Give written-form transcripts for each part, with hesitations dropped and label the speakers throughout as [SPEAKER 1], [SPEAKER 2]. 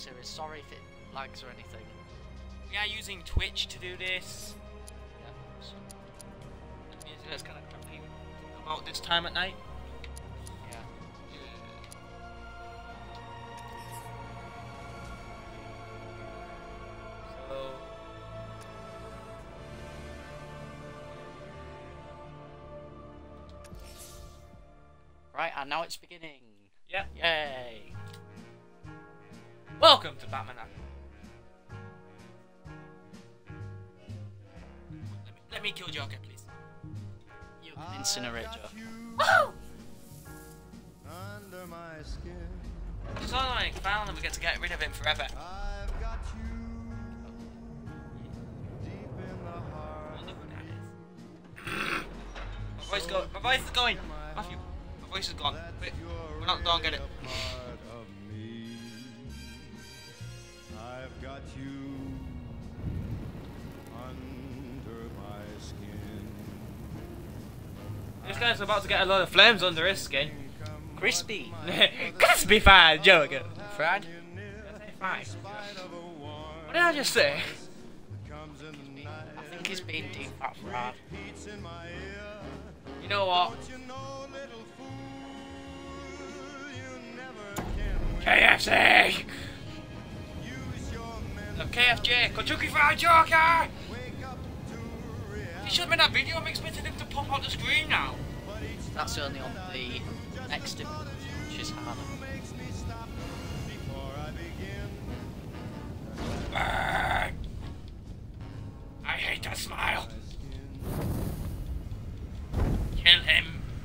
[SPEAKER 1] series. Sorry if it lags or anything.
[SPEAKER 2] We are using Twitch to do this.
[SPEAKER 1] Yeah. So,
[SPEAKER 2] It's kind of crappy about this time at night.
[SPEAKER 1] yeah.
[SPEAKER 2] So.
[SPEAKER 1] Right, and now it's beginning.
[SPEAKER 2] Yep.
[SPEAKER 1] Yay!
[SPEAKER 2] Welcome to Batman. Let me kill Joker, please.
[SPEAKER 1] You can incinerate Joker.
[SPEAKER 2] Woo!
[SPEAKER 3] Under my skin,
[SPEAKER 2] It's not like finally we get to get rid of him forever.
[SPEAKER 3] I've got you deep in the heart.
[SPEAKER 2] Oh, look who that is. My voice is going. Matthew, my voice is gone. Quick, we're not done. Get it.
[SPEAKER 3] Part of me. I've got you under my skin.
[SPEAKER 2] This guy's about to get a lot of flames under his skin.
[SPEAKER 1] Crispy.
[SPEAKER 2] Crispy fine, Joker.
[SPEAKER 1] Fried?
[SPEAKER 2] Fine. What did I just say?
[SPEAKER 1] I think he's being deep fat fried.
[SPEAKER 2] You know what? KFC! No, KFJ, Kentucky Fried Joker! He showed me that video, I'm expecting him to pop out the screen now.
[SPEAKER 1] That's only on the next image, which is harder.
[SPEAKER 2] Burn! I hate that smile. Kill him.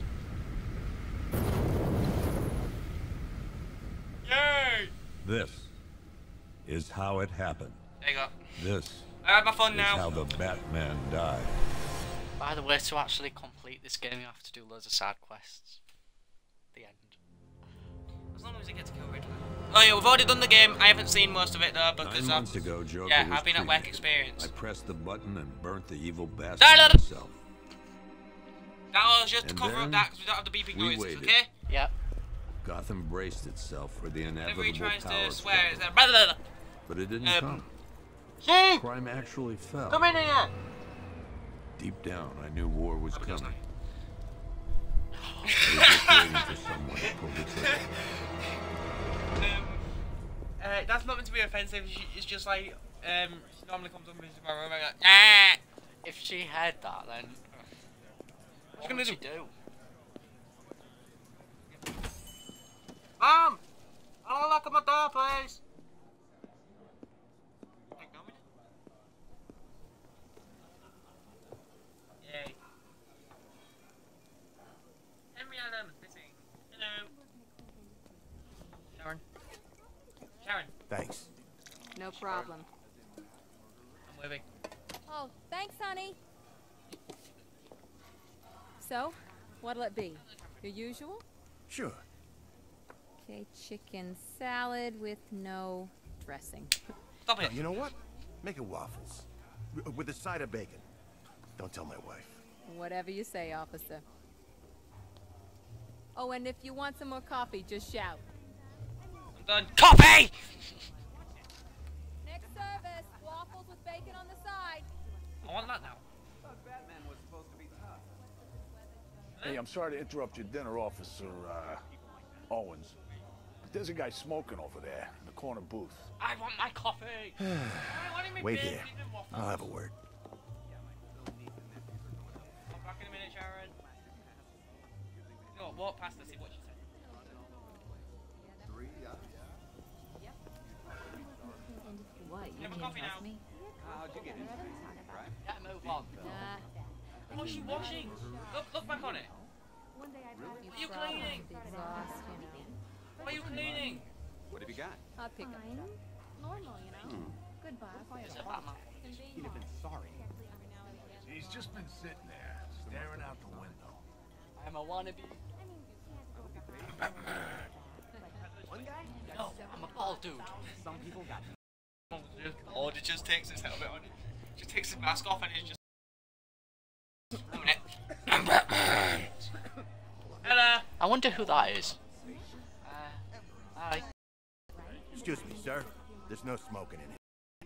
[SPEAKER 2] Yay!
[SPEAKER 4] This is how it happened.
[SPEAKER 2] There you go.
[SPEAKER 4] This
[SPEAKER 2] I have my fun
[SPEAKER 4] is
[SPEAKER 2] now.
[SPEAKER 4] how the Batman died.
[SPEAKER 1] By the way, to actually complete this game, you have to do loads of side quests. The end.
[SPEAKER 2] As long as it gets killed. Oh yeah, we've already done the game. I haven't seen most of it though because
[SPEAKER 4] 9 months ago, Joker
[SPEAKER 2] yeah,
[SPEAKER 4] was
[SPEAKER 2] I've been at work
[SPEAKER 4] cremated.
[SPEAKER 2] experience.
[SPEAKER 4] I pressed the button and burnt the evil bastard
[SPEAKER 2] No, no, no.
[SPEAKER 4] myself.
[SPEAKER 2] That was just to
[SPEAKER 4] And
[SPEAKER 2] cover up
[SPEAKER 4] then
[SPEAKER 2] that because we don't have the beeping
[SPEAKER 4] we
[SPEAKER 2] noises,
[SPEAKER 4] waited.
[SPEAKER 2] okay?
[SPEAKER 1] Yep.
[SPEAKER 4] Gotham braced itself for the
[SPEAKER 2] Whenever
[SPEAKER 4] inevitable
[SPEAKER 2] he tries
[SPEAKER 4] power
[SPEAKER 2] to swear,
[SPEAKER 4] struggle.
[SPEAKER 2] it's like blah, blah, blah.
[SPEAKER 4] But it didn't come.
[SPEAKER 2] See?
[SPEAKER 4] Crime actually fell.
[SPEAKER 2] Come in here!
[SPEAKER 4] Deep down, I knew war was
[SPEAKER 2] Okay,
[SPEAKER 4] coming.
[SPEAKER 2] sorry.
[SPEAKER 4] I was just waiting for someone to pull the trigger.
[SPEAKER 2] That's not meant to be offensive. It's just like she normally comes up into my room and goes, ah!
[SPEAKER 1] If she had that, then what
[SPEAKER 2] gonna
[SPEAKER 1] would
[SPEAKER 2] do?
[SPEAKER 1] she do?
[SPEAKER 2] Mom! I don't lock at my door, please. Yay. Henry Adams missing. Hello. Sharon. Sharon.
[SPEAKER 5] Thanks.
[SPEAKER 6] No problem.
[SPEAKER 2] I'm waving.
[SPEAKER 6] Oh, thanks, honey. So, what'll it be? Your usual?
[SPEAKER 5] Sure.
[SPEAKER 6] Okay, chicken salad with no dressing.
[SPEAKER 2] Stop it.
[SPEAKER 5] You know what? Make it waffles. With a side of bacon. Don't tell my wife.
[SPEAKER 6] Whatever you say, officer. Oh, and if you want some more coffee, just shout.
[SPEAKER 2] I'm done. Coffee!
[SPEAKER 6] Next service, waffles with bacon on the side.
[SPEAKER 2] I want that now.
[SPEAKER 7] Hey, I'm sorry to interrupt your dinner, Officer Owens. But there's a guy smoking over there in the corner booth.
[SPEAKER 2] I want my coffee.
[SPEAKER 5] Wait here. I'll have a word.
[SPEAKER 2] I'm back in a minute, Sharon. You know what, walk past her, see what she said.
[SPEAKER 6] What,
[SPEAKER 2] you have a coffee now?
[SPEAKER 6] How'd you get in?
[SPEAKER 1] Yeah, move on.
[SPEAKER 2] Oh, she's washing. Look back on it. What are you cleaning? What are you cleaning?
[SPEAKER 8] What have you got?
[SPEAKER 6] I'll pick up.
[SPEAKER 9] Normal, you know. Goodbye.
[SPEAKER 1] Is it Batman?
[SPEAKER 8] He'd have been sorry.
[SPEAKER 7] He's just been sitting there, staring out the window.
[SPEAKER 1] I'm a wannabe. No, I'm a bald dude.
[SPEAKER 8] Some people got
[SPEAKER 2] Oh, it just takes his helmet on. Just takes his mask off and he's just. A minute. Hello.
[SPEAKER 1] I wonder who that is. Hi.
[SPEAKER 5] Excuse me, sir. There's no smoking in it.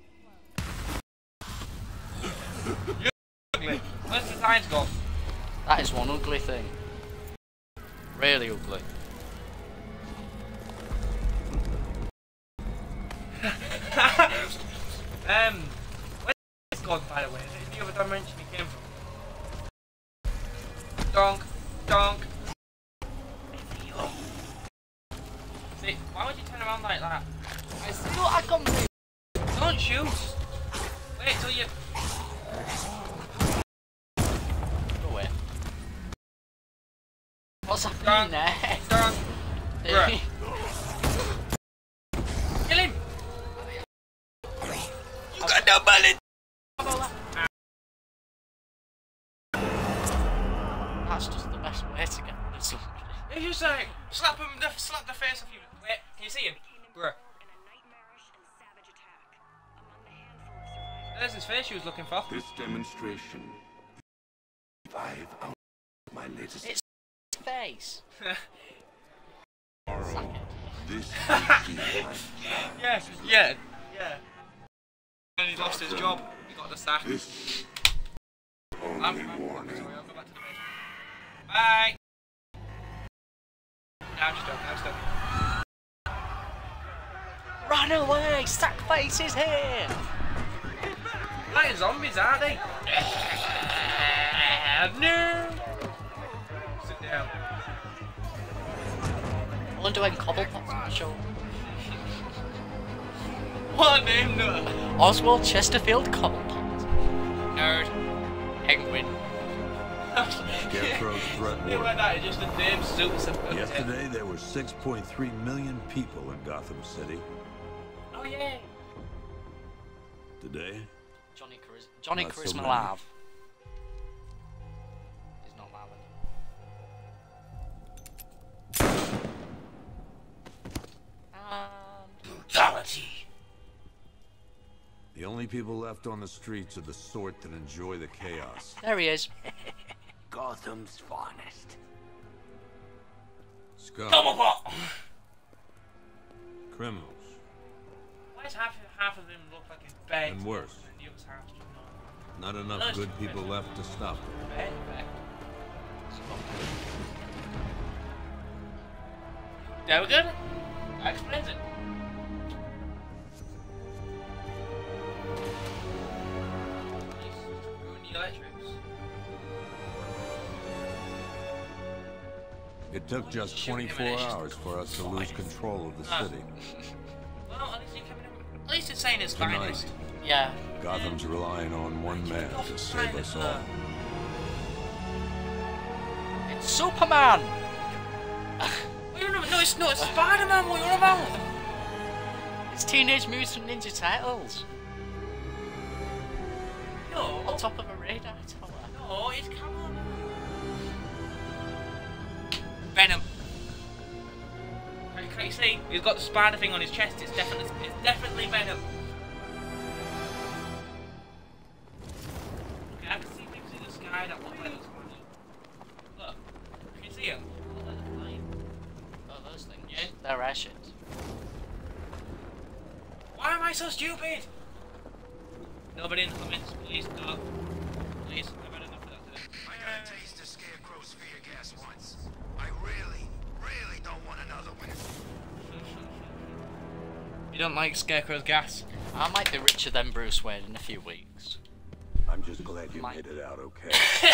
[SPEAKER 2] Ugly. Where's the signs go?
[SPEAKER 1] That is one ugly thing. Really ugly.
[SPEAKER 2] Where's this gone, by the way? Is it the other dimension he came from? Donk, donk. See, why would you turn around like that?
[SPEAKER 1] I see what I can do.
[SPEAKER 2] Don't shoot. Wait till you.
[SPEAKER 1] Go away. What's happening there?
[SPEAKER 2] Donk. Bruh. Kill him. You got no bullet.
[SPEAKER 1] That's just the best way to get rid of somebody.
[SPEAKER 2] If you say slap him, slap the face off you. Wait, can you see him? Bruh. There's his face you was looking for.
[SPEAKER 4] This demonstration. 5 out of my latest.
[SPEAKER 1] It's face.
[SPEAKER 4] This
[SPEAKER 2] Yeah, yeah, yeah. And he lost his job. He got the sack.
[SPEAKER 4] This
[SPEAKER 2] I'm
[SPEAKER 4] only warning.
[SPEAKER 2] sorry, I'll go back to the base. Bye. No, I'm just joking. I'm just joking.
[SPEAKER 1] Run away! Sackface is here!
[SPEAKER 2] Like zombies, aren't they? No. Sit down.
[SPEAKER 1] I wonder when Cobblepot's gonna show up.
[SPEAKER 2] What a name, no?
[SPEAKER 1] Oswald Chesterfield Cobblepot.
[SPEAKER 2] Nerd.
[SPEAKER 1] Penguin.
[SPEAKER 4] Scarecrow's threat
[SPEAKER 2] Think about
[SPEAKER 4] worked.
[SPEAKER 2] that, it's just a damn suit.
[SPEAKER 4] Yesterday, there were 6.3 million people in Gotham City.
[SPEAKER 2] Oh, yeah.
[SPEAKER 4] Today,
[SPEAKER 1] Johnny
[SPEAKER 4] Not so
[SPEAKER 1] Charisma
[SPEAKER 4] many.
[SPEAKER 1] Live. He's not live anymore.
[SPEAKER 2] Brutality.
[SPEAKER 4] the only people left on the streets are the sort that enjoy the chaos.
[SPEAKER 1] There he is.
[SPEAKER 5] Gotham's finest.
[SPEAKER 4] Scum,
[SPEAKER 2] Cobblepot.
[SPEAKER 4] criminals,
[SPEAKER 2] Why does half of them look like a bed?
[SPEAKER 4] and worse.
[SPEAKER 2] The other half just
[SPEAKER 4] Not enough good people left to stop them.
[SPEAKER 2] bed. There we go. That explains it. Ruin the electrics.
[SPEAKER 4] It took just
[SPEAKER 2] Shoot him
[SPEAKER 4] 24
[SPEAKER 2] and it's just
[SPEAKER 4] hours for us to lose control of the city.
[SPEAKER 2] Well, at least you kept it. At least it's saying it's
[SPEAKER 4] Tonight.
[SPEAKER 2] finest.
[SPEAKER 1] Yeah.
[SPEAKER 4] Gotham's relying on one man to save us all.
[SPEAKER 1] It's Superman!
[SPEAKER 2] What you on about? No, it's not. It's Spider-Man. What you on about?
[SPEAKER 1] It's Teenage Mutant Ninja Turtles.
[SPEAKER 2] No.
[SPEAKER 1] On top of a radar tower.
[SPEAKER 2] No, it's Camera. Venom. Can you see? He's got the spider thing on his chest. It's definitely Venom. Okay, I can see things in the sky that look like those. Look, can you see them? Look like they're flying.
[SPEAKER 1] Oh, those things. Yeah, they're airships.
[SPEAKER 2] Why am I so stupid? Nobody in the comments, please no. Please, I've had enough of that today.
[SPEAKER 5] I got a taste of Scarecrow's fear gas once. I really don't want another one.
[SPEAKER 2] You don't like Scarecrow's gas?
[SPEAKER 1] I might be richer than Bruce Wayne in a few weeks.
[SPEAKER 4] I'm just glad you made it out okay.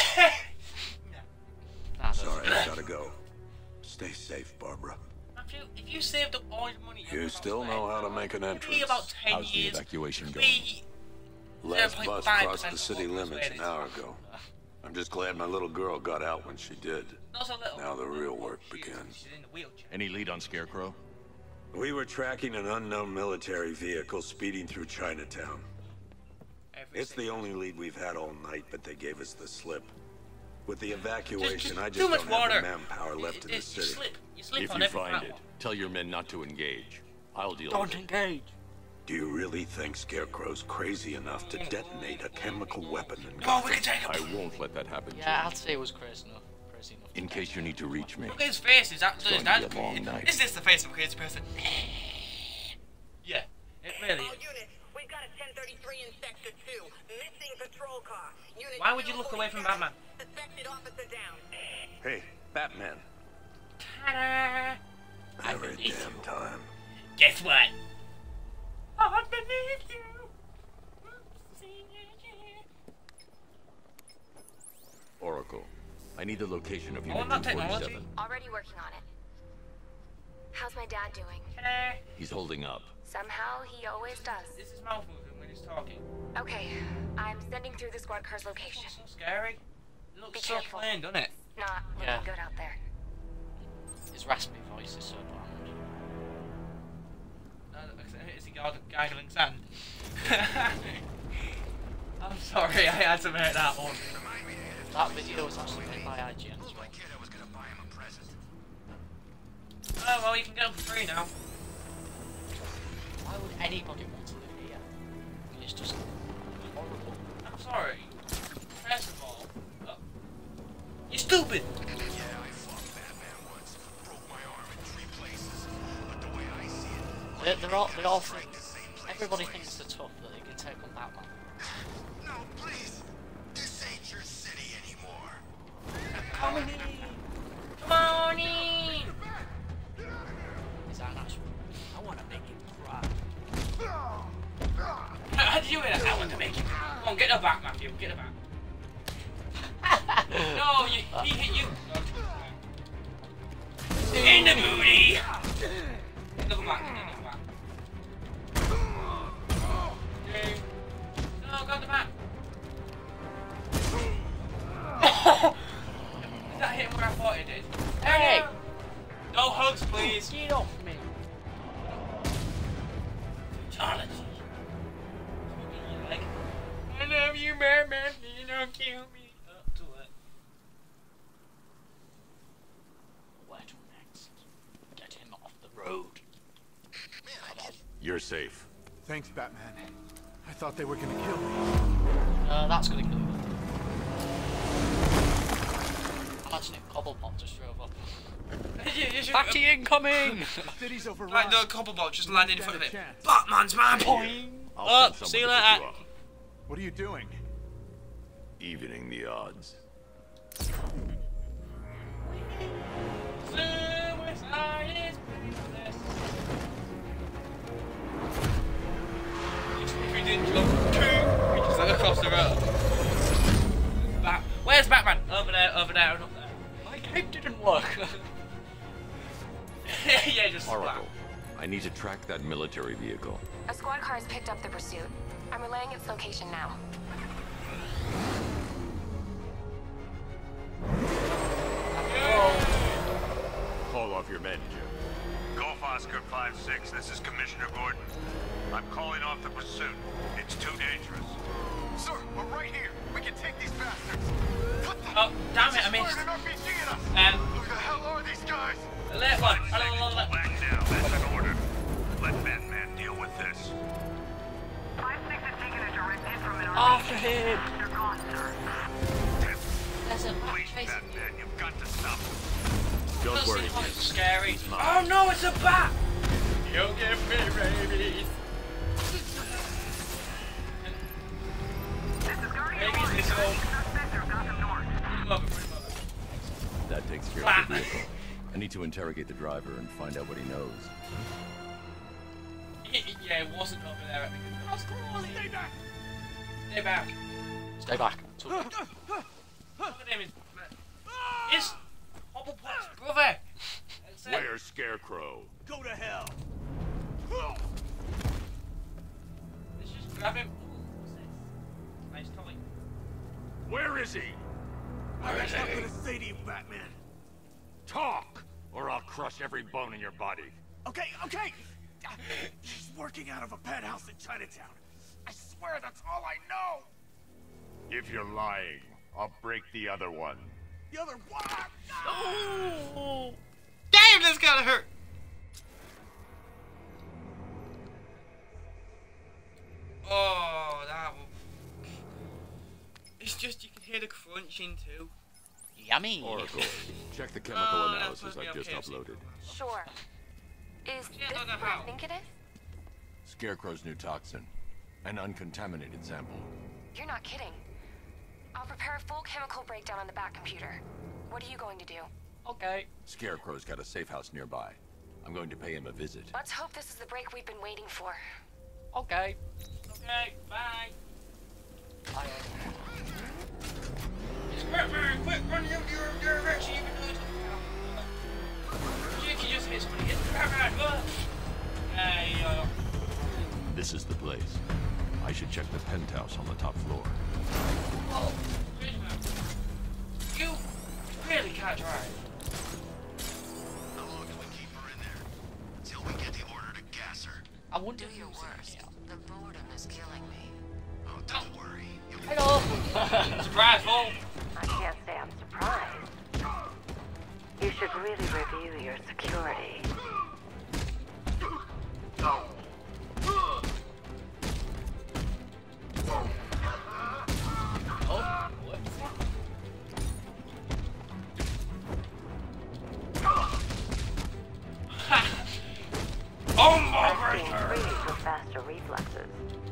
[SPEAKER 1] Nah, those-
[SPEAKER 4] Sorry, I gotta go. Stay safe, Barbara.
[SPEAKER 2] Matthew, if you saved up all your money...
[SPEAKER 4] You still know how to make an
[SPEAKER 2] It'd be
[SPEAKER 4] entrance.
[SPEAKER 2] about 10
[SPEAKER 3] How's the
[SPEAKER 2] years.
[SPEAKER 3] evacuation
[SPEAKER 2] It'd
[SPEAKER 3] going?
[SPEAKER 2] be
[SPEAKER 4] Last bus
[SPEAKER 2] 0.5%
[SPEAKER 4] crossed the city
[SPEAKER 2] of what
[SPEAKER 4] limits
[SPEAKER 2] Bruce
[SPEAKER 4] an hour ago. I'm just glad my little girl got out when she did.
[SPEAKER 2] Not so little.
[SPEAKER 4] Now the real work
[SPEAKER 2] She's
[SPEAKER 4] begins.
[SPEAKER 2] in the wheelchair.
[SPEAKER 3] Any lead on Scarecrow?
[SPEAKER 4] We were tracking an unknown military vehicle speeding through Chinatown. It's the only lead we've had all night, but they gave us the slip. With the evacuation, I
[SPEAKER 2] too
[SPEAKER 4] just
[SPEAKER 2] much
[SPEAKER 4] don't have
[SPEAKER 2] water.
[SPEAKER 4] the manpower left in the
[SPEAKER 2] You
[SPEAKER 4] city.
[SPEAKER 2] slip
[SPEAKER 3] If
[SPEAKER 2] on
[SPEAKER 3] you
[SPEAKER 2] every
[SPEAKER 3] find
[SPEAKER 2] flat
[SPEAKER 3] it, tell your men not to engage. I'll deal
[SPEAKER 1] Don't
[SPEAKER 3] with it.
[SPEAKER 1] engage.
[SPEAKER 4] Do you really think Scarecrow's crazy enough to detonate a chemical weapon in
[SPEAKER 2] Come on, we
[SPEAKER 4] Gotham?
[SPEAKER 2] can take him.
[SPEAKER 3] I won't let that happen.
[SPEAKER 1] Yeah, I'd say it was crazy enough.
[SPEAKER 3] In case you need to reach me.
[SPEAKER 2] Look at his face. Is that
[SPEAKER 3] going to be a long night.
[SPEAKER 2] Is this the face of a crazy person? Yeah, it really Why would you look away from Batman?
[SPEAKER 4] Hey, Batman.
[SPEAKER 2] Ta-da!
[SPEAKER 4] Every damn time.
[SPEAKER 2] Guess what? I believe you.
[SPEAKER 3] Oracle, I need the location of
[SPEAKER 2] I
[SPEAKER 3] Unit
[SPEAKER 2] want that
[SPEAKER 3] 247.
[SPEAKER 2] technology.
[SPEAKER 9] Already working on it. How's my dad doing?
[SPEAKER 2] Ta-da!
[SPEAKER 3] He's holding up.
[SPEAKER 9] Somehow he always does.
[SPEAKER 2] Is his mouth moving when he's talking?
[SPEAKER 9] Okay, I'm sending through the squad car's location.
[SPEAKER 2] So scary. It looks
[SPEAKER 9] Be
[SPEAKER 2] so
[SPEAKER 9] careful.
[SPEAKER 2] plain, doesn't it?
[SPEAKER 9] Not looking
[SPEAKER 1] Yeah.
[SPEAKER 9] good out there.
[SPEAKER 1] His raspy voice is so bland.
[SPEAKER 2] Is he gargling sand? I'm sorry, I had to make that one.
[SPEAKER 1] That video was actually made by IGN as well.
[SPEAKER 2] Oh well, you can get them for free now.
[SPEAKER 1] Why would anybody want to live here? I mean, it's just horrible.
[SPEAKER 2] I'm sorry. First of all, you're stupid.
[SPEAKER 1] They all think, everybody thinks they're tough, that they can take on Batman.
[SPEAKER 5] No, please. This ain't your city anymore.
[SPEAKER 2] Come on in. Come on in.
[SPEAKER 1] Is that natural?
[SPEAKER 8] I want to make him cry.
[SPEAKER 2] How did you hear that? I want to make you. Come on, get the back, Matthew. Get the back. No, he hit you. In the booty. Another back. Another back. Okay. No, got the back. Did that hit him where I thought it did?
[SPEAKER 1] Hey!
[SPEAKER 2] No hugs, please.
[SPEAKER 1] Get off me!
[SPEAKER 2] Fatality. Like, I love you, Batman. You don't kill me. To it.
[SPEAKER 1] Where to next? Get him off the road.
[SPEAKER 3] You're safe.
[SPEAKER 7] Thanks, Batman. I thought they were gonna kill me.
[SPEAKER 1] That's gonna kill you. Imagine if Cobblepot just drove up. Fatty incoming!
[SPEAKER 7] The city's overrun.
[SPEAKER 2] Like the Cobblebot just landed in front of it.
[SPEAKER 7] Chance.
[SPEAKER 2] Batman's man!
[SPEAKER 3] I'll send
[SPEAKER 2] See you
[SPEAKER 3] someone to pick
[SPEAKER 2] later.
[SPEAKER 3] you up.
[SPEAKER 7] What are you doing?
[SPEAKER 3] Evening the odds.
[SPEAKER 2] Suicide is painless. If you didn't jump, you just like across the road. Where's Batman? Over there, and up there.
[SPEAKER 1] My cape didn't work.
[SPEAKER 2] Yeah, just
[SPEAKER 3] Oracle, I need to track that military vehicle.
[SPEAKER 9] A squad car has picked up the pursuit. I'm relaying its location now.
[SPEAKER 3] Call off your men, Jim.
[SPEAKER 4] Golf Oscar 5-6, this is Commissioner Gordon. I'm calling off the pursuit. It's too dangerous.
[SPEAKER 5] Sir, we're right here. We can take these bastards. What the?
[SPEAKER 2] Oh, damn it, I missed.
[SPEAKER 5] Fired an RPG at us.
[SPEAKER 2] Who
[SPEAKER 5] the hell are these guys?
[SPEAKER 2] Left one.
[SPEAKER 4] Back down, that's an order. Let Batman deal with this.
[SPEAKER 9] 5-6 has taken a direct hit from an
[SPEAKER 1] After him!
[SPEAKER 9] They're gone, sir.
[SPEAKER 1] There's a
[SPEAKER 4] Please,
[SPEAKER 1] chasing you.
[SPEAKER 4] Batman, you've got to stop them.
[SPEAKER 3] Don't worry,
[SPEAKER 2] It's
[SPEAKER 3] Jim.
[SPEAKER 2] scary. Oh no, it's a bat! You give me rabies. Rabies is all.
[SPEAKER 3] That takes care of the vehicle. I need to interrogate the driver and find out what he knows.
[SPEAKER 2] Yeah, it wasn't over there at the beginning. Stay back! Stay back.
[SPEAKER 1] Stay back. It's okay.
[SPEAKER 2] Look at him. It's Hobblepot's brother.
[SPEAKER 3] Where's Scarecrow?
[SPEAKER 7] Go to hell!
[SPEAKER 2] Let's just grab him. Ooh, what's this? Nice toy.
[SPEAKER 3] Where is he?
[SPEAKER 7] What am I gonna say to you, Batman?
[SPEAKER 3] Talk, or I'll crush every bone in your body.
[SPEAKER 7] Okay. She's working out of a penthouse in Chinatown. I swear that's all I know.
[SPEAKER 3] If you're lying, I'll break the other one.
[SPEAKER 7] The other one.
[SPEAKER 2] Oh. Damn, this gotta hurt. Oh, that one. It's just you can hear the crunching too.
[SPEAKER 1] Yummy!
[SPEAKER 3] Oracle, check the chemical
[SPEAKER 2] Oh, that's
[SPEAKER 3] analysis
[SPEAKER 2] supposed to be
[SPEAKER 3] I've just
[SPEAKER 2] okay, so-
[SPEAKER 3] uploaded.
[SPEAKER 9] Sure. Is
[SPEAKER 2] Yeah,
[SPEAKER 9] this
[SPEAKER 2] I don't know
[SPEAKER 9] what I
[SPEAKER 2] how.
[SPEAKER 9] think it is?
[SPEAKER 3] Scarecrow's new toxin. An uncontaminated sample.
[SPEAKER 9] You're not kidding. I'll prepare a full chemical breakdown on the back computer. What are you going to do?
[SPEAKER 1] Okay.
[SPEAKER 3] Scarecrow's got a safe house nearby. I'm going to pay him a visit.
[SPEAKER 9] Let's hope this is the break we've been waiting for.
[SPEAKER 1] Okay.
[SPEAKER 2] Okay, bye.
[SPEAKER 1] Bye.
[SPEAKER 2] Batman, quick, run in your direction, even though it's you can just hit somebody. It's Batman, look!
[SPEAKER 3] This is the place. I should check the penthouse on the top floor.
[SPEAKER 2] Oh, you really can't drive.
[SPEAKER 5] How long do we keep her in there? Till we get the order to gas her.
[SPEAKER 1] I wonder
[SPEAKER 9] Do your worst. The boredom is killing me.
[SPEAKER 5] Oh, don't worry.
[SPEAKER 1] Hello.
[SPEAKER 2] Surprise, Paul.
[SPEAKER 10] I can't say I'm surprised. You should really review your security.
[SPEAKER 2] Oh my
[SPEAKER 10] I've seen
[SPEAKER 2] God!
[SPEAKER 10] trees with faster reflexes.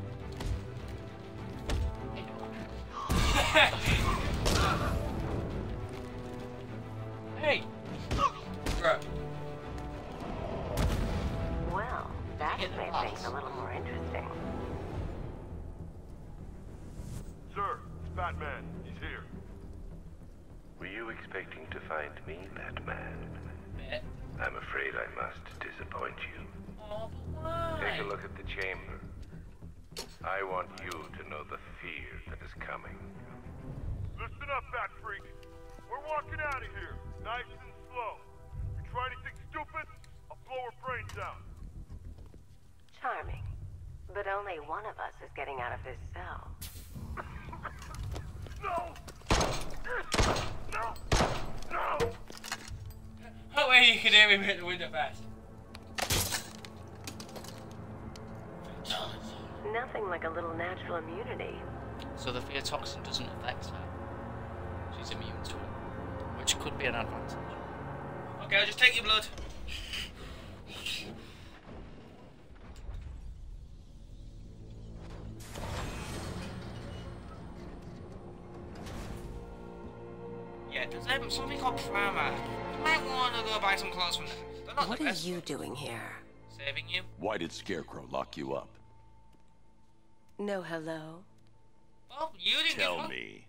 [SPEAKER 1] Hey.
[SPEAKER 2] Right.
[SPEAKER 10] Well, that
[SPEAKER 1] Hit the
[SPEAKER 10] made
[SPEAKER 1] box.
[SPEAKER 10] things a little more interesting.
[SPEAKER 11] Sir, it's Batman. He's here.
[SPEAKER 12] Were you expecting to find me, Batman?
[SPEAKER 2] Bet.
[SPEAKER 12] I'm afraid I must disappoint you.
[SPEAKER 2] Oh, but why?
[SPEAKER 12] Take a look at the chamber. I want you to know the fear that is coming.
[SPEAKER 11] Listen up, Bat Freak. We're walking out of here, nice and slow. You try anything stupid, I'll blow her brains out.
[SPEAKER 10] Charming. But only one of us is getting out of this cell.
[SPEAKER 11] No! No! No!
[SPEAKER 2] Oh, wait, you can hear me hit the window fast.
[SPEAKER 10] Nothing like a little natural immunity.
[SPEAKER 1] So the fear toxin doesn't affect her. She's immune to it, which could be an advantage.
[SPEAKER 2] Okay, I'll just take your blood. Yeah, there's something called Prima. You might want to go buy some clothes from them. They're not
[SPEAKER 10] What
[SPEAKER 2] the
[SPEAKER 10] are
[SPEAKER 2] best.
[SPEAKER 10] you doing here?
[SPEAKER 2] Saving you?
[SPEAKER 3] Why did Scarecrow lock you up?
[SPEAKER 10] No hello?
[SPEAKER 2] Well, you didn't
[SPEAKER 3] Tell
[SPEAKER 2] get
[SPEAKER 3] me.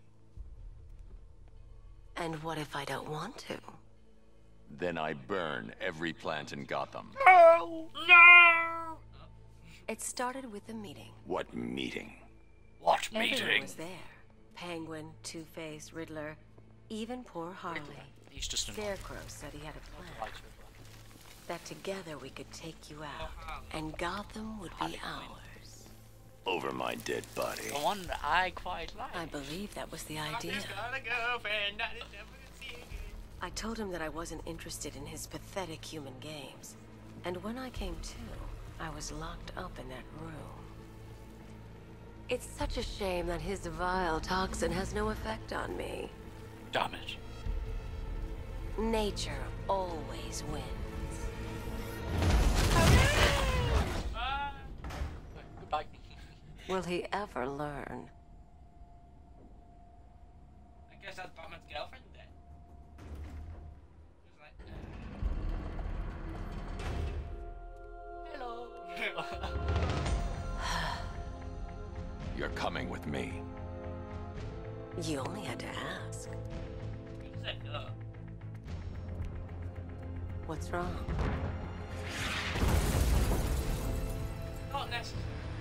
[SPEAKER 10] And what if I don't want to?
[SPEAKER 3] Then I burn every plant in Gotham.
[SPEAKER 2] No! No!
[SPEAKER 10] It started with a meeting.
[SPEAKER 3] What meeting?
[SPEAKER 1] What
[SPEAKER 10] Everyone
[SPEAKER 1] meeting?
[SPEAKER 10] was there. Penguin, Two-Face, Riddler, even poor Harley.
[SPEAKER 1] He's just an
[SPEAKER 10] Scarecrow said he had a plan. That together we could take you out, and Gotham would be ours.
[SPEAKER 3] Over my dead body.
[SPEAKER 1] The one that I quite like.
[SPEAKER 10] I believe that was the idea.
[SPEAKER 2] Just got a girlfriend, not to never see again.
[SPEAKER 10] I told him that I wasn't interested in his pathetic human games. And when I came to, I was locked up in that room. It's such a shame that his vile toxin has no effect on me.
[SPEAKER 1] Damn it.
[SPEAKER 10] Nature always wins.
[SPEAKER 1] Goodbye.
[SPEAKER 10] Will he ever learn?
[SPEAKER 2] I guess that's Batman's girlfriend then. Just like,
[SPEAKER 1] Hello.
[SPEAKER 3] You're coming with me.
[SPEAKER 10] You only had to ask.
[SPEAKER 2] you said hello.
[SPEAKER 10] What's wrong?
[SPEAKER 2] Not necessary.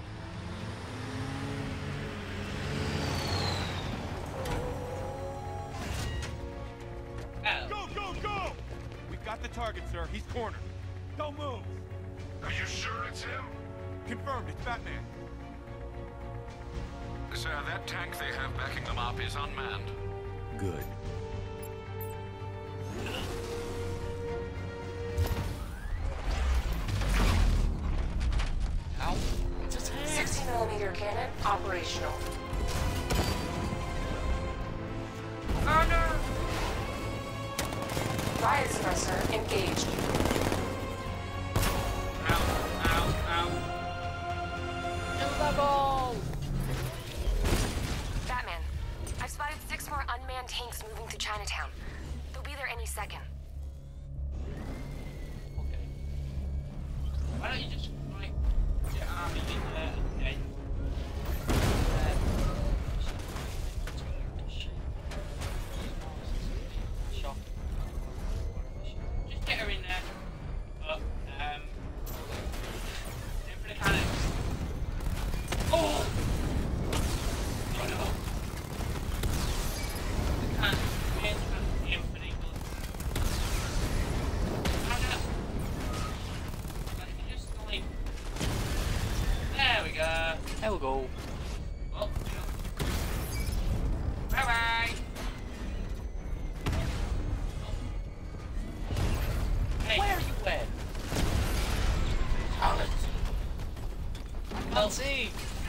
[SPEAKER 11] Go, go, go!
[SPEAKER 13] We've got the target, sir. He's cornered.
[SPEAKER 11] Don't move!
[SPEAKER 5] Are you sure it's him?
[SPEAKER 13] Confirmed, it's Batman.
[SPEAKER 5] Sir, that tank they have backing them up is unmanned.
[SPEAKER 3] Good.
[SPEAKER 1] Ow. Just
[SPEAKER 9] 60mm cannon operational.
[SPEAKER 2] Oh no!
[SPEAKER 9] Riot suppressor engaged.
[SPEAKER 2] Ow.
[SPEAKER 1] do the ball.
[SPEAKER 9] Batman, I've spotted more unmanned tanks moving through Chinatown. They'll be there any second.
[SPEAKER 2] Okay. Why don't you just, like, get army in there and then... Just get her in there. But, aim for the cannons. Oh! Oh no. The cannons. Aim for the bullets. Oh no. Like, just like... There we go.
[SPEAKER 1] There we go.
[SPEAKER 2] Oh, bye bye. Hey.
[SPEAKER 1] Where are you at?
[SPEAKER 2] Well, see.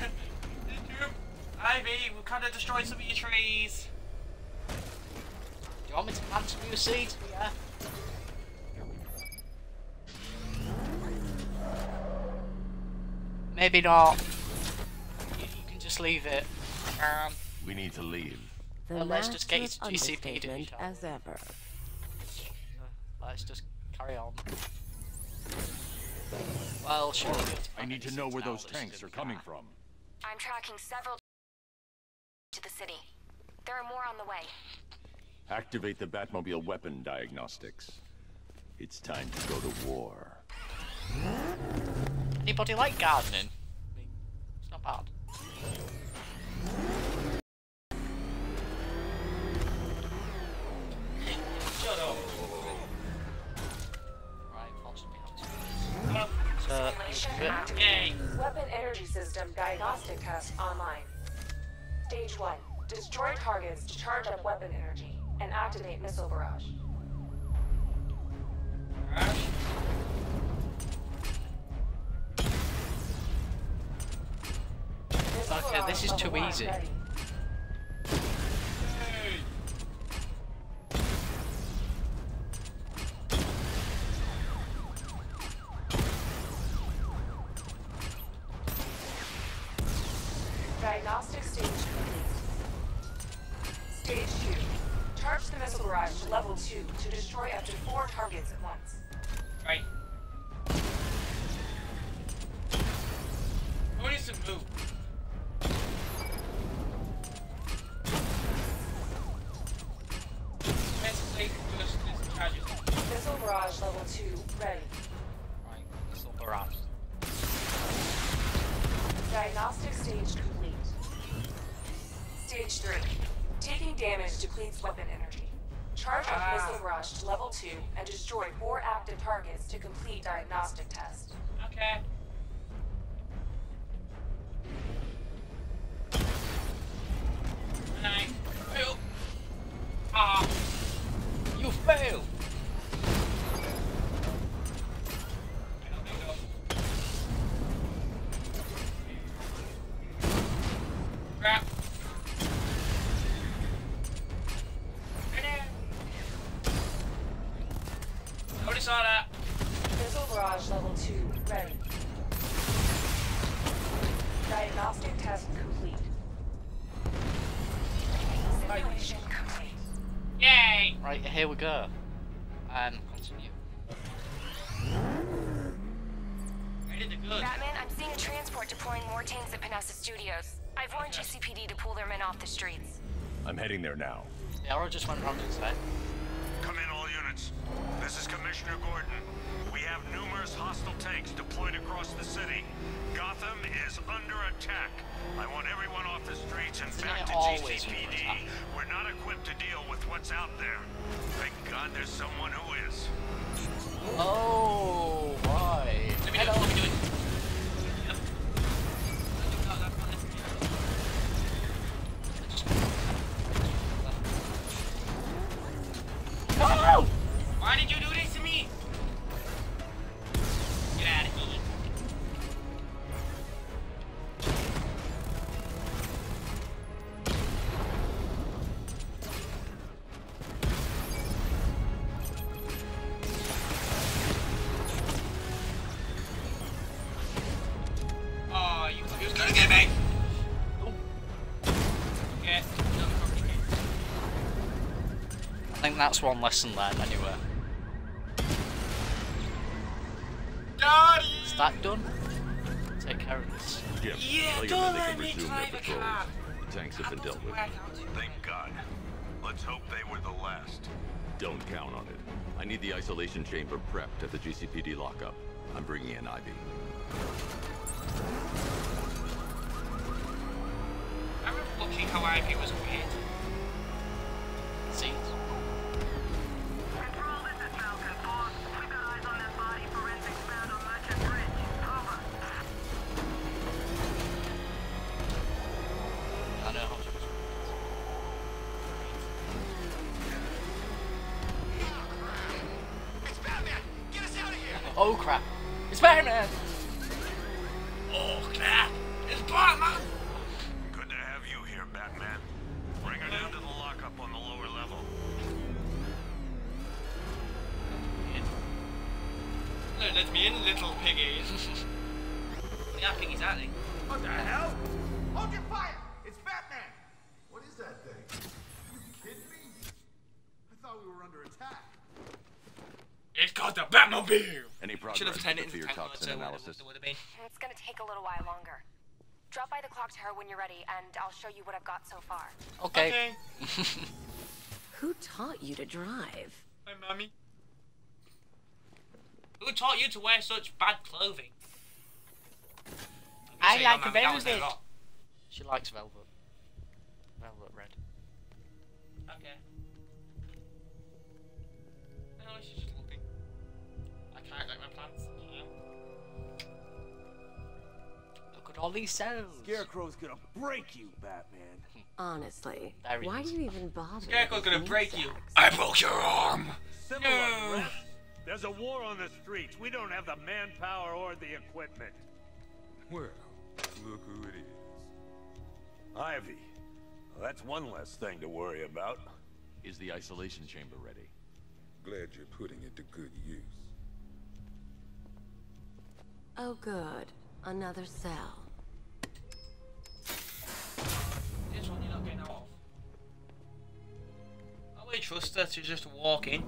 [SPEAKER 2] Ivy, we've kind of destroyed some of your trees.
[SPEAKER 1] Do you want me to plant some new seeds? Yeah. Maybe not. You can just leave it.
[SPEAKER 3] We need to leave.
[SPEAKER 10] The
[SPEAKER 1] let's just get you to
[SPEAKER 10] massive
[SPEAKER 1] GCP to
[SPEAKER 10] understatement as ever.
[SPEAKER 1] Let's just carry on. Well, sure.
[SPEAKER 13] I need to know where those tanks are coming from.
[SPEAKER 9] I'm tracking several to the city. There are more on the way.
[SPEAKER 3] Activate the Batmobile weapon diagnostics. It's time to go to war.
[SPEAKER 1] Anybody like gardening? I mean, it's not bad.
[SPEAKER 2] Shut up.
[SPEAKER 1] Right, force me out. So,
[SPEAKER 2] Yay.
[SPEAKER 10] Weapon energy system diagnostic test online. Stage 1. Destroy targets to charge up weapon energy and activate missile barrage.
[SPEAKER 1] okay, this is too easy.
[SPEAKER 10] Diagnostic stage complete. Stage 2. Charge the missile barrage to level 2 to destroy up to 4 targets at once.
[SPEAKER 2] Right. Who needs to move? Basically, just charges.
[SPEAKER 10] Missile barrage level 2 ready.
[SPEAKER 1] Right, missile barrage.
[SPEAKER 10] Diagnostic stage complete. Stage 3. Taking damage depletes weapon energy. Charge up missile barrage to level 2 and destroy 4 active targets to complete diagnostic test.
[SPEAKER 2] Okay. Nice. Fail. Ah.
[SPEAKER 1] You failed!
[SPEAKER 2] Crap. Nobody saw that.
[SPEAKER 10] Missile barrage level 2 ready. Diagnostic test complete. Simulation complete.
[SPEAKER 2] Yay!
[SPEAKER 1] Right, here we go. Continue.
[SPEAKER 2] Ready to go.
[SPEAKER 9] Batman, I'm seeing a transport deploying more tanks at Panessa Studios. I've warned GCPD to pull their men off the streets.
[SPEAKER 3] I'm heading there now.
[SPEAKER 1] The arrow just went round his head.
[SPEAKER 4] Come in, all units. This is Commissioner Gordon. We have numerous hostile tanks deployed across the city. Gotham is under attack. I want everyone off the streets and back to GCPD. We're not equipped to deal with what's out there. Thank God there's someone who is.
[SPEAKER 1] Oh, right.
[SPEAKER 2] Let me do it. Let me do it. Yep.
[SPEAKER 1] Oh!
[SPEAKER 2] Why did you do this to me? Get out of here.
[SPEAKER 1] think that's one lesson learned anyway.
[SPEAKER 2] Daddy!
[SPEAKER 1] Is that done? Take care of this.
[SPEAKER 3] Jim,
[SPEAKER 2] Yeah,
[SPEAKER 3] tell your
[SPEAKER 2] don't
[SPEAKER 3] men they
[SPEAKER 2] let
[SPEAKER 3] can
[SPEAKER 2] me
[SPEAKER 3] resume
[SPEAKER 2] drive
[SPEAKER 3] their
[SPEAKER 2] a
[SPEAKER 3] patrols.
[SPEAKER 2] car.
[SPEAKER 3] The tanks have been dealt with.
[SPEAKER 4] Thank God. Let's hope they were the last.
[SPEAKER 3] Don't count on it. I need the isolation chamber prepped at the GCPD lockup. I'm bringing in Ivy.
[SPEAKER 2] I remember watching how Ivy was weird.
[SPEAKER 1] See?
[SPEAKER 14] Control, this is Falcon 4. We've got eyes on that body. Forensics found on Merchant Bridge. Over.
[SPEAKER 1] I know how to.
[SPEAKER 5] It's Batman! Get us out of here!
[SPEAKER 1] Oh crap! It's Batman!
[SPEAKER 2] Oh crap! It's Batman!
[SPEAKER 4] Good to have you here, Batman. Bring her down to the lockup on the lower level.
[SPEAKER 2] No, let me in, little piggies. Yeah, piggies, aren't they?
[SPEAKER 5] What the hell? Hold your fire! It's Batman! What is that thing? You kidding me? I thought we were under attack.
[SPEAKER 2] It's called the Batmobile!
[SPEAKER 3] Any
[SPEAKER 2] Should have
[SPEAKER 3] progress
[SPEAKER 2] turned
[SPEAKER 3] with
[SPEAKER 2] it
[SPEAKER 3] the
[SPEAKER 2] into
[SPEAKER 3] fear
[SPEAKER 2] tank
[SPEAKER 3] toxin
[SPEAKER 2] mode, so
[SPEAKER 3] analysis?
[SPEAKER 2] it would have been.
[SPEAKER 9] It's gonna take a little while longer. Drop by the clock tower when you're ready, and I'll show you what I've got so far.
[SPEAKER 1] Okay.
[SPEAKER 10] Who taught you to drive?
[SPEAKER 2] Hi, Mommy. Who taught you to wear such bad clothing?
[SPEAKER 1] I like
[SPEAKER 2] Mommy, that was a
[SPEAKER 1] velvet.
[SPEAKER 2] lot.
[SPEAKER 1] She likes velvet. Velvet red.
[SPEAKER 2] Okay. No, she's just looking. I can't like my plants.
[SPEAKER 1] Look at all these cells.
[SPEAKER 7] Scarecrow's gonna break you, Batman.
[SPEAKER 10] Honestly,
[SPEAKER 1] There he
[SPEAKER 10] why
[SPEAKER 1] is.
[SPEAKER 10] do you even bother?
[SPEAKER 2] Scarecrow's
[SPEAKER 10] with
[SPEAKER 2] gonna
[SPEAKER 10] these
[SPEAKER 2] break you.
[SPEAKER 10] sacks?
[SPEAKER 2] I broke your arm.
[SPEAKER 11] Simple
[SPEAKER 2] No.
[SPEAKER 11] unrest. There's a war on the streets. We don't have the manpower or the equipment.
[SPEAKER 15] Well, look who it is.
[SPEAKER 11] Ivy. Well, that's one less thing to worry about.
[SPEAKER 3] Is the isolation chamber ready?
[SPEAKER 15] Glad you're putting it to good use.
[SPEAKER 10] Oh, good. Another cell.
[SPEAKER 2] This one you're not getting out of. I would trust her to just walk in.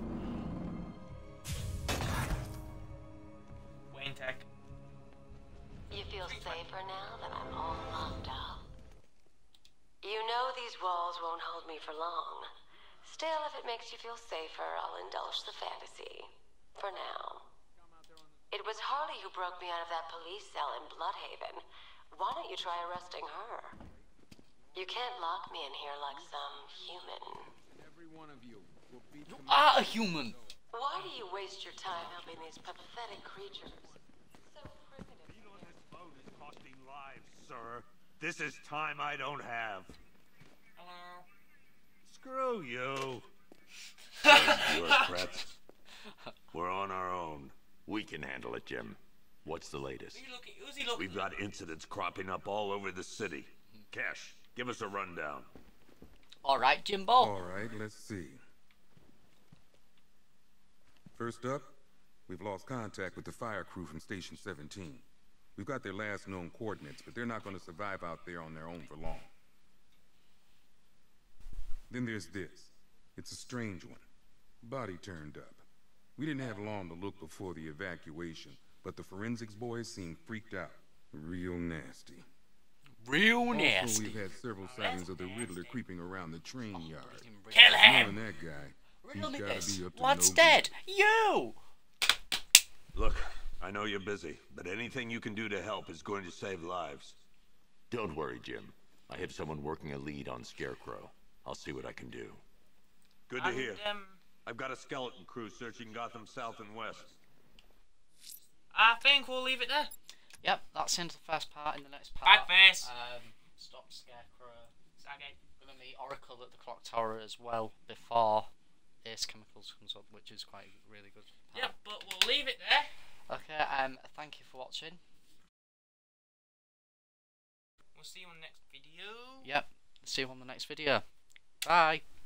[SPEAKER 2] Wayne Tech.
[SPEAKER 10] You feel safer now that I'm all locked up? You know these walls won't hold me for long. Still, if it makes you feel safer, I'll indulge the fantasy. For now. It was Harley who broke me out of that police cell in Bloodhaven. Why don't you try arresting her? You can't lock me in here like some human.
[SPEAKER 15] Every one of you will be
[SPEAKER 1] You are a human.
[SPEAKER 10] Why do you waste your time helping these pathetic creatures? So primitive.
[SPEAKER 11] Being on this boat is costing lives, sir. This is time I don't have.
[SPEAKER 2] Hello.
[SPEAKER 11] Screw you. Bureaucrats. We're on our own.
[SPEAKER 3] We can handle it, Jim. What's the latest?
[SPEAKER 2] Who's he looking?
[SPEAKER 11] We've got incidents cropping up all over the city. Cash, give us a rundown.
[SPEAKER 1] Alright, Jimbo.
[SPEAKER 15] All right, let's see. First up, we've lost contact with the fire crew from Station 17. We've got their last known coordinates, but they're not going to survive out there on their own for long. Then there's this. It's a strange one. Body turned up. We didn't have long to look before the evacuation, but the forensics boys seemed freaked out. Real nasty.
[SPEAKER 1] Real
[SPEAKER 15] Also,
[SPEAKER 1] nasty.
[SPEAKER 15] we've had several sightings of the Riddler creeping around the train yard.
[SPEAKER 2] Kill
[SPEAKER 15] Knowing
[SPEAKER 2] him!
[SPEAKER 15] that guy,
[SPEAKER 1] Riddle me
[SPEAKER 15] he's gotta
[SPEAKER 1] this.
[SPEAKER 15] be up to
[SPEAKER 1] What's
[SPEAKER 15] no
[SPEAKER 1] dead? You!
[SPEAKER 11] Look, I know you're busy, but anything you can do to help is going to save lives.
[SPEAKER 3] Don't worry, Jim. I have someone working a lead on Scarecrow. I'll see what I can do.
[SPEAKER 11] Good to hear.
[SPEAKER 2] And,
[SPEAKER 11] I've got a skeleton crew searching Gotham south and west.
[SPEAKER 2] I think we'll leave it there.
[SPEAKER 1] Yep, that's the end of the first part. In the next part,
[SPEAKER 2] Backface.
[SPEAKER 1] Stop Scarecrow.
[SPEAKER 2] Again.
[SPEAKER 1] We're going to meet Oracle at the clock tower as well before Ace Chemicals comes up, which is quite a really good part.
[SPEAKER 2] Yep, but we'll leave it there.
[SPEAKER 1] Okay, thank you for watching.
[SPEAKER 2] We'll see you on the next video.
[SPEAKER 1] Yep, see you on the next video. Bye.